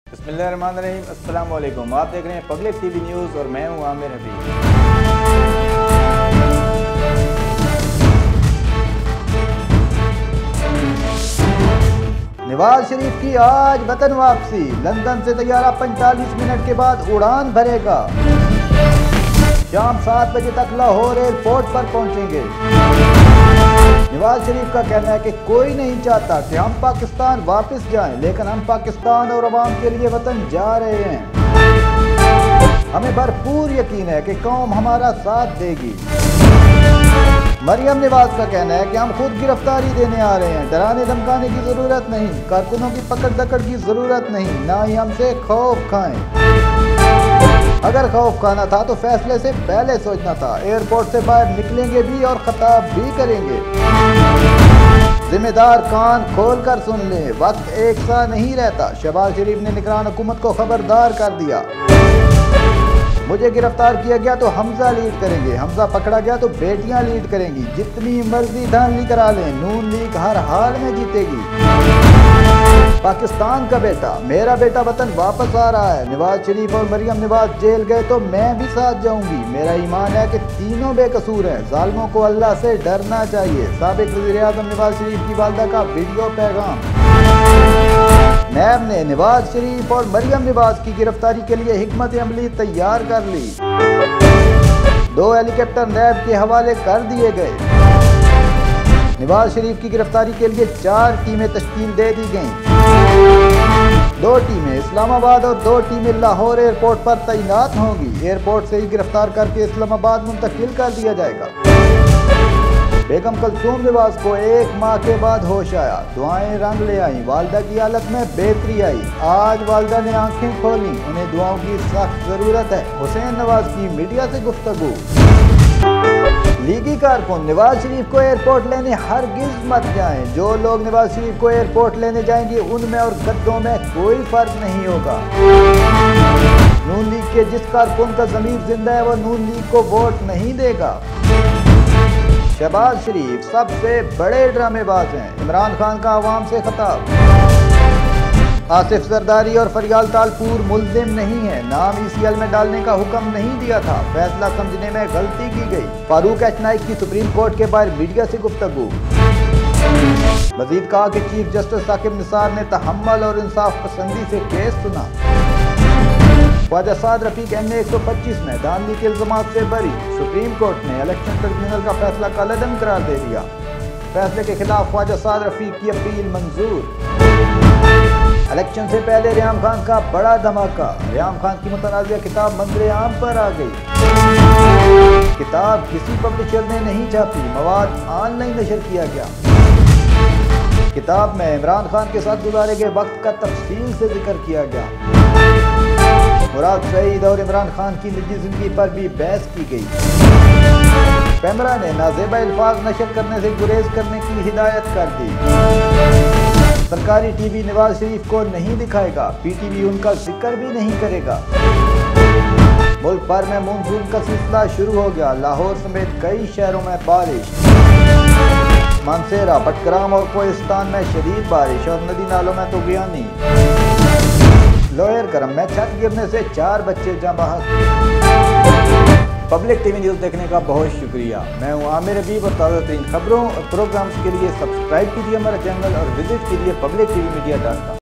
बिस्मिल्लाहिर्रहमानिर्रहीम, अस्सलाम वालेकुम। आप देख रहे हैं पब्लिक टीवी न्यूज़ और मैं हूं आमिर हबीब। नवाज शरीफ की आज वतन वापसी। लंदन से तैयारा 45 मिनट के बाद उड़ान भरेगा। शाम 7 बजे तक लाहौर एयरपोर्ट पर पहुंचेंगे। नवाज शरीफ का कहना है कि कोई नहीं चाहता कि हम पाकिस्तान वापस जाएं, लेकिन हम पाकिस्तान और अवाम के लिए वतन जा रहे हैं। हमें भरपूर यकीन है कि कौम हमारा साथ देगी। मरियम नवाज का कहना है कि हम खुद गिरफ्तारी देने आ रहे हैं, डराने धमकाने की जरूरत नहीं, कारकुनों की पकड़ दकड़ की जरूरत नहीं, ना ही हमसे खौफ खाएं। अगर खौफ खाना था तो फैसले से पहले सोचना था। एयरपोर्ट से बाहर निकलेंगे भी और खिताब भी करेंगे। जिम्मेदार कान खोल कर सुन ले, वक्त एक सा नहीं रहता। शहबाज शरीफ ने निगरान हुकूमत को खबरदार कर दिया। मुझे गिरफ्तार किया गया तो हमजा लीड करेंगे, हमजा पकड़ा गया तो बेटियां लीड करेंगी। जितनी मर्जी धांधली करा लें, नून लीग हर हाल में जीतेगी। पाकिस्तान का बेटा, मेरा बेटा वतन वापस आ रहा है। नवाज शरीफ और मरियम नवाज जेल गए तो मैं भी साथ जाऊंगी। मेरा ईमान है कि तीनों बेकसूर हैं। जालिमों को अल्लाह से डरना चाहिए। साबिक वज़ीर-ए-आज़म नवाज शरीफ की वालदा का वीडियो पैगाम। नैब ने नवाज शरीफ और मरियम नवाज की गिरफ्तारी के लिए हिकमत अमली तैयार कर ली। 2 हेलीकॉप्टर नैब के हवाले कर दिए गए। नवाज शरीफ की गिरफ्तारी के लिए 4 टीमें तश्कील दे दी गईं। 2 टीमें इस्लामाबाद और 2 टीमें लाहौर एयरपोर्ट पर तैनात होंगी। एयरपोर्ट से ही गिरफ्तार करके इस्लामाबाद मुंतकिल कर दिया जाएगा। बेगम कुलसूम नवाज को 1 माह के बाद होश आया, दुआएं रंग ले आई, वालदा की हालत में बेहतरी आई। आज वालदा ने आंखें खोली, उन्हें दुआओं की सख्त जरूरत है। हुसैन नवाज की मीडिया से गुफ्तगू। लीगी कारकुन, नवाज शरीफ को एयरपोर्ट लेने हरगिज मत जाएं। जो लोग नवाज शरीफ को एयरपोर्ट लेने जाएंगे उनमें और गद्दों में कोई फर्क नहीं होगा। नून लीग के जिस कारकुन का ज़मीर जिंदा है वो नून लीग को वोट नहीं देगा। शहबाज शरीफ सबसे बड़े ड्रामेबाज हैं। इमरान खान का अवाम से खिताब। आसिफ जरदारी और फरियाल तालपुर मुल्जिम नहीं है, नाम ECL में डालने का हुक्म नहीं दिया था, फैसला समझने में गलती की गई। फारूक एच नाइक की सुप्रीम कोर्ट के बाहर मीडिया से गुफ्तगू। मजीद कहा कि चीफ जस्टिस साकिब निसार ने तहम्मुल और इंसाफ पसंदी से केस सुना। ख्वाजा साद रफीक NA 125 में धांधली के इल्जामात से बरी। सुप्रीम कोर्ट ने इलेक्शन ट्रिब्यूनल का फैसला कलअदम करार दे दिया। फैसले के खिलाफ ख्वाजा साद रफीक की अपील मंजूर। इलेक्शन से पहले रियाम खान का बड़ा धमाका। रियाम खान की मुतनाज़िया किताब मंजर आम पर आ गई। किताब किसी पब्लिशर ने नहीं छापी, मवाद ऑनलाइन नशर किया गया। किताब में इमरान खान के साथ गुजारे गए वक्त का तफसील से जिक्र किया गया। मुराद सईद और इमरान खान की निजी जिंदगी पर भी बहस की गई। पैमरा ने नाजेबा अल्फाज नशर करने से गुरेज करने की हिदायत कर दी। सरकारी टीवी नवाज शरीफ को नहीं दिखाएगा, PTV उनका जिक्र भी नहीं करेगा। मुल्क भर में मानसून का सिलसिला शुरू हो गया। लाहौर समेत कई शहरों में बारिश। मानसेरा, बटग्राम और कोहिस्तान में शदीद बारिश और नदी नालों में तुगयानी। लोयर करम में छत गिरने से 4 बच्चे जाँ बहक। पब्लिक टीवी न्यूज़ देखने का बहुत शुक्रिया। मैं हूँ आमिर हबीब और ताज़ा तरीन खबरों और प्रोग्राम्स के लिए सब्सक्राइब कीजिए हमारा चैनल और विजिट कीजिए publictvmedia.com।